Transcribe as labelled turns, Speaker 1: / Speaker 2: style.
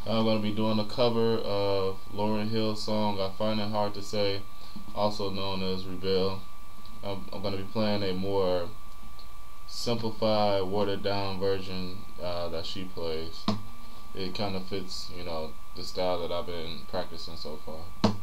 Speaker 1: I'm going to be doing a cover of Lauryn Hill's song I Find It Hard to Say, also known as Rebel. I'm going to be playing a more simplified, watered down version that she plays. It kind of fits, the style that I've been practicing so far.